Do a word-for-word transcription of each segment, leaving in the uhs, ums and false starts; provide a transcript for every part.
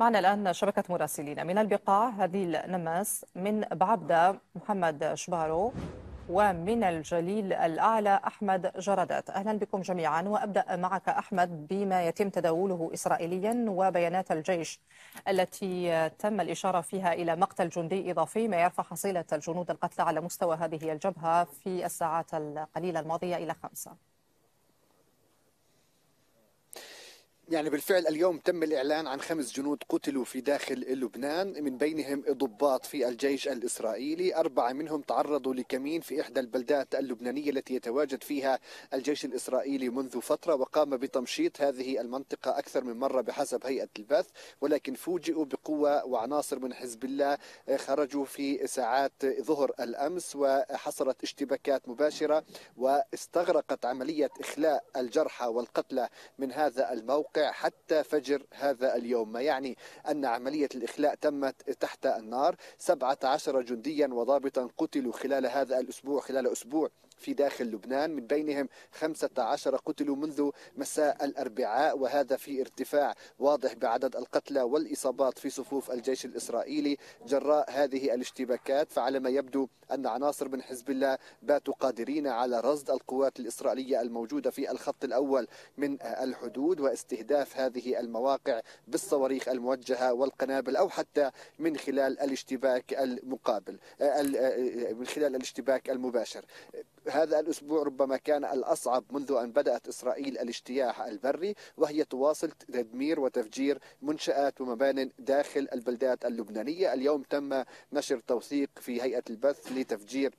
معنا الآن شبكة مراسلين من البقاع هديل نماس، من بعبدة محمد شبارو، ومن الجليل الأعلى أحمد جردات. أهلا بكم جميعا، وأبدأ معك أحمد بما يتم تداوله إسرائيليا وبيانات الجيش التي تم الإشارة فيها إلى مقتل جندي إضافي، ما يرفع حصيلة الجنود القتلى على مستوى هذه الجبهة في الساعات القليلة الماضية إلى خمسة. يعني بالفعل اليوم تم الإعلان عن خمس جنود قتلوا في داخل لبنان، من بينهم ضباط في الجيش الإسرائيلي. أربعة منهم تعرضوا لكمين في إحدى البلدات اللبنانية التي يتواجد فيها الجيش الإسرائيلي منذ فترة، وقام بتمشيط هذه المنطقة أكثر من مرة بحسب هيئة البث، ولكن فوجئوا بقوة وعناصر من حزب الله خرجوا في ساعات ظهر الأمس، وحصلت اشتباكات مباشرة واستغرقت عملية إخلاء الجرحى والقتلى من هذا الموقع حتى فجر هذا اليوم، ما يعني أن عملية الإخلاء تمت تحت النار. سبعة عشر جنديا وضابطا قتلوا خلال هذا الأسبوع، خلال أسبوع في داخل لبنان، من بينهم خمسة عشر قتلوا منذ مساء الأربعاء، وهذا في ارتفاع واضح بعدد القتلى والإصابات في صفوف الجيش الإسرائيلي جراء هذه الاشتباكات. فعلى ما يبدو أن عناصر من حزب الله باتوا قادرين على رصد القوات الإسرائيلية الموجودة في الخط الأول من الحدود واستهداف هذه المواقع بالصواريخ الموجهة والقنابل، أو حتى من خلال الاشتباك المقابل، من خلال الاشتباك المباشر. هذا الأسبوع ربما كان الأصعب منذ أن بدأت إسرائيل الاجتياح البري، وهي تواصل تدمير وتفجير منشآت ومبان داخل البلدات اللبنانية. اليوم تم نشر توثيق في هيئة البث لتفجير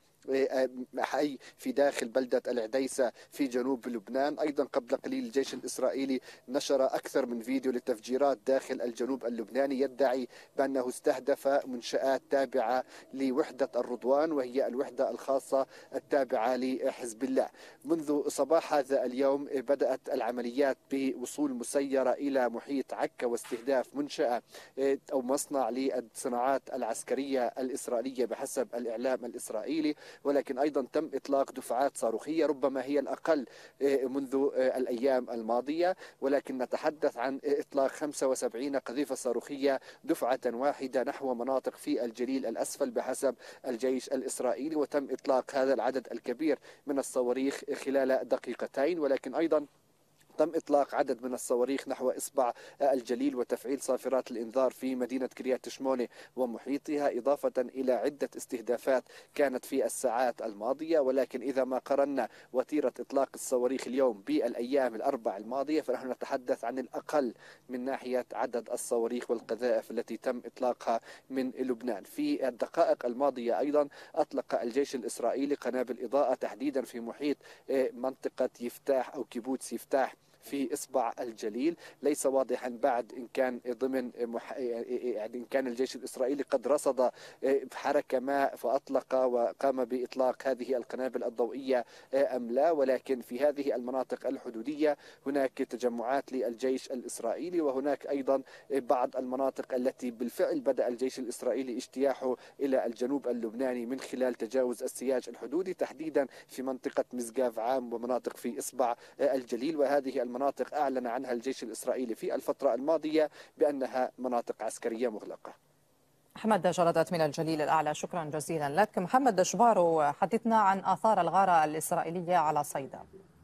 حي في داخل بلدة العديسة في جنوب لبنان. أيضا قبل قليل الجيش الإسرائيلي نشر أكثر من فيديو للتفجيرات داخل الجنوب اللبناني، يدعي بأنه استهدف منشآت تابعة لوحدة الرضوان، وهي الوحدة الخاصة التابعة لحزب الله. منذ صباح هذا اليوم بدأت العمليات بوصول مسيرة إلى محيط عكا واستهداف منشأة أو مصنع للصناعات العسكرية الإسرائيلية بحسب الإعلام الإسرائيلي، ولكن أيضا تم إطلاق دفعات صاروخية ربما هي الأقل منذ الأيام الماضية، ولكن نتحدث عن إطلاق خمسة وسبعين قذيفة صاروخية دفعة واحدة نحو مناطق في الجليل الأسفل بحسب الجيش الإسرائيلي، وتم إطلاق هذا العدد الكبير من الصواريخ خلال دقيقتين. ولكن أيضا تم إطلاق عدد من الصواريخ نحو إصبع الجليل وتفعيل صافرات الإنذار في مدينة كريات شمونة ومحيطها، إضافة إلى عدة استهدافات كانت في الساعات الماضية. ولكن إذا ما قرنا وتيرة إطلاق الصواريخ اليوم بالأيام الأربع الماضية، فنحن نتحدث عن الأقل من ناحية عدد الصواريخ والقذائف التي تم إطلاقها من لبنان. في الدقائق الماضية أيضا أطلق الجيش الإسرائيلي قنابل إضاءة تحديدا في محيط منطقة يفتاح أو كيبوتس يفتاح في إصبع الجليل. ليس واضحا بعد إن كان ضمن مح... يعني إن كان الجيش الإسرائيلي قد رصد حركة ما فأطلق وقام بإطلاق هذه القنابل الضوئية أم لا، ولكن في هذه المناطق الحدودية هناك تجمعات للجيش الإسرائيلي، وهناك أيضا بعض المناطق التي بالفعل بدأ الجيش الإسرائيلي اجتياحه إلى الجنوب اللبناني من خلال تجاوز السياج الحدودي، تحديدا في منطقة مزقاف عام ومناطق في إصبع الجليل. وهذه المناطق أعلن عنها الجيش الإسرائيلي في الفترة الماضية بأنها مناطق عسكرية مغلقة. أحمد جردات من الجليل الأعلى، شكرا جزيلا لك. محمد شبارو، حدثنا عن آثار الغارة الإسرائيلية على صيدا.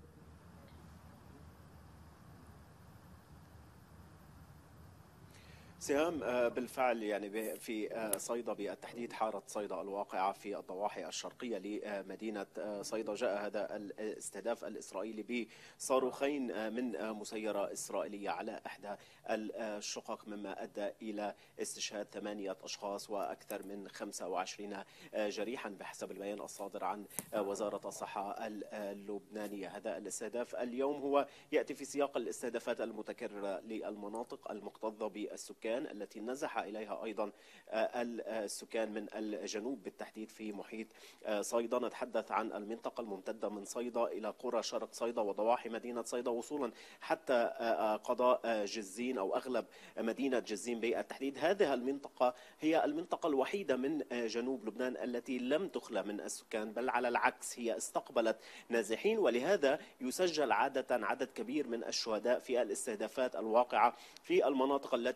سهام، بالفعل يعني في صيدا بالتحديد حارة صيدا الواقعة في الضواحي الشرقية لمدينة صيدا، جاء هذا الاستهداف الإسرائيلي بصاروخين من مسيرة إسرائيلية على إحدى الشقق، مما أدى إلى استشهاد ثمانية أشخاص وأكثر من خمسة وعشرين جريحا بحسب البيان الصادر عن وزارة الصحة اللبنانية. هذا الاستهداف اليوم هو يأتي في سياق الاستهدافات المتكررة للمناطق المكتظة بالسكان التي نزح إليها أيضا السكان من الجنوب بالتحديد في محيط صيدا. نتحدث عن المنطقة الممتدة من صيدا إلى قرى شرق صيدا وضواحي مدينة صيدا، وصولا حتى قضاء جزين أو أغلب مدينة جزين بالتحديد. هذه المنطقة هي المنطقة الوحيدة من جنوب لبنان التي لم تخلى من السكان، بل على العكس هي استقبلت نازحين، ولهذا يسجل عادة عدد كبير من الشهداء في الاستهدافات الواقعة في المناطق التي اعتدت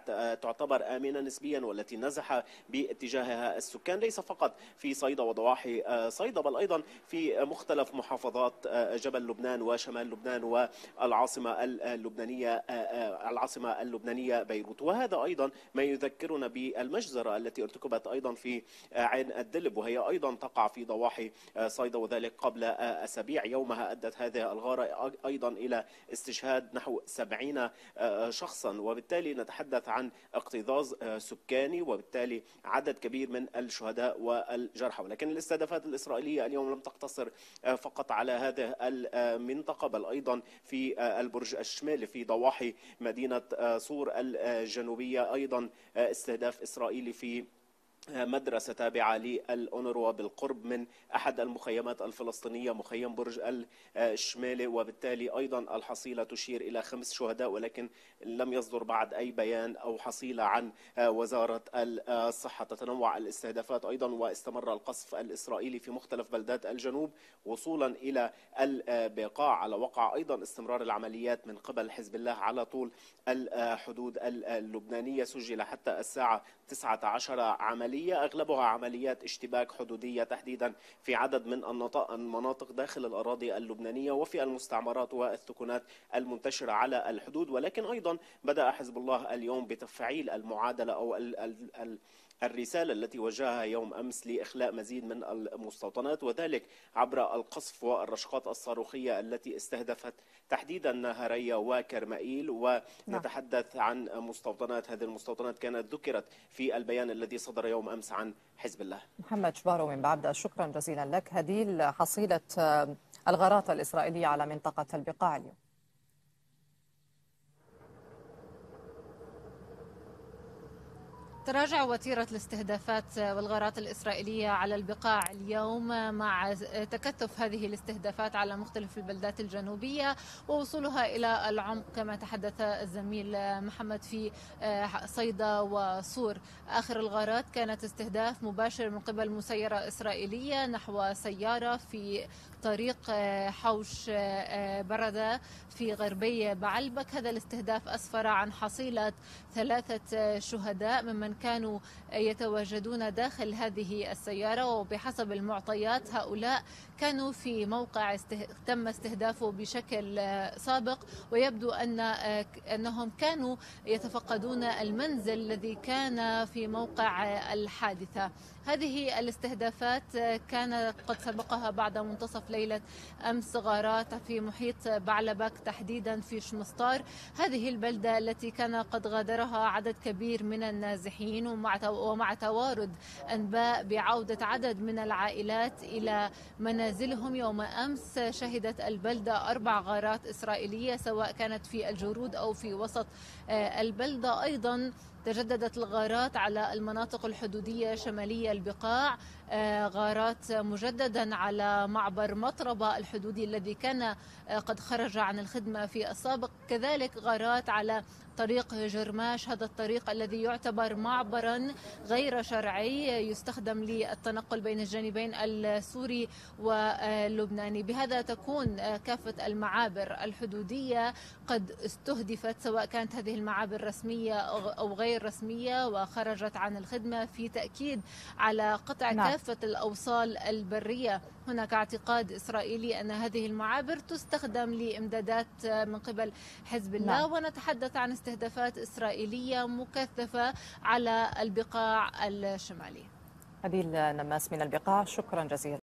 تعتبر آمنة نسبيا والتي نزح باتجاهها السكان، ليس فقط في صيدا وضواحي صيدا بل أيضا في مختلف محافظات جبل لبنان وشمال لبنان والعاصمة اللبنانية العاصمة اللبنانية بيروت. وهذا أيضا ما يذكرنا بالمجزرة التي ارتكبت أيضا في عين الدلب، وهي أيضا تقع في ضواحي صيدا، وذلك قبل أسابيع. يومها أدت هذه الغارة أيضا إلى استشهاد نحو سبعين شخصا، وبالتالي نتحدث عن اكتظاظ سكاني وبالتالي عدد كبير من الشهداء والجرحى. ولكن الاستهدافات الإسرائيلية اليوم لم تقتصر فقط على هذه المنطقة بل أيضا في البرج الشمالي في ضواحي مدينة صور الجنوبية، أيضا استهداف إسرائيلي في مدرسة تابعة للأونروا بالقرب من أحد المخيمات الفلسطينية، مخيم برج الشمالي، وبالتالي أيضا الحصيلة تشير إلى خمس شهداء، ولكن لم يصدر بعد أي بيان أو حصيلة عن وزارة الصحة. تتنوع الاستهدافات أيضا، واستمر القصف الإسرائيلي في مختلف بلدات الجنوب وصولا إلى البقاع، على وقع أيضا استمرار العمليات من قبل حزب الله على طول الحدود اللبنانية. سجل حتى الساعة تسعة عشر عملية، أغلبها عمليات اشتباك حدودية تحديدا في عدد من المناطق داخل الأراضي اللبنانية وفي المستعمرات والثكنات المنتشرة على الحدود. ولكن أيضا بدأ حزب الله اليوم بتفعيل المعادلة أو الرسالة التي وجهها يوم أمس لإخلاء مزيد من المستوطنات، وذلك عبر القصف والرشقات الصاروخية التي استهدفت تحديدا نهارية وكرمائيل. ونتحدث عن مستوطنات، هذه المستوطنات كانت ذكرت في البيان الذي صدر يوم أمس عن حزب الله. محمد شبارو من بعبدة، شكرا جزيلا لك. هذه حصيلة الغارات الإسرائيلية على منطقة البقاع اليوم. تراجع وتيرة الاستهدافات والغارات الإسرائيلية على البقاع اليوم مع تكثف هذه الاستهدافات على مختلف البلدات الجنوبية ووصولها إلى العمق كما تحدث الزميل محمد في صيدا وصور. آخر الغارات كانت استهداف مباشر من قبل مسيرة إسرائيلية نحو سيارة في طريق حوش بردة في غربي بعلبك. هذا الاستهداف أسفر عن حصيلة ثلاثة شهداء ممن كانوا يتواجدون داخل هذه السيارة، وبحسب المعطيات هؤلاء كانوا في موقع استه... تم استهدافه بشكل سابق، ويبدو أن أنهم كانوا يتفقدون المنزل الذي كان في موقع الحادثة. هذه الاستهدافات كان قد سبقها بعد منتصف ليلة أمس غارات في محيط بعلبك تحديدا في شمسطار، هذه البلدة التي كان قد غادرها عدد كبير من النازحين، ومع توارد أنباء بعودة عدد من العائلات إلى منازلهم. يوم أمس شهدت البلدة أربع غارات إسرائيلية سواء كانت في الجرود أو في وسط البلدة. أيضا تجددت الغارات على المناطق الحدودية شمالية البقاع، غارات مجددا على معبر مطربة الحدودي الذي كان قد خرج عن الخدمة في السابق، كذلك غارات على طريق جرماش، هذا الطريق الذي يعتبر معبرا غير شرعي يستخدم للتنقل بين الجانبين السوري واللبناني. بهذا تكون كافة المعابر الحدودية قد استهدفت، سواء كانت هذه المعابر رسمية أو غير رسمية وخرجت عن الخدمة، في تأكيد على قطع نعم. كافة الأوصال البرية. هناك اعتقاد إسرائيلي أن هذه المعابر تستخدم لإمدادات من قبل حزب الله نعم. ونتحدث عن استهدافات إسرائيلية مكثفة على البقاع الشمالي. هذه النماس من البقاع، شكرا جزيلا.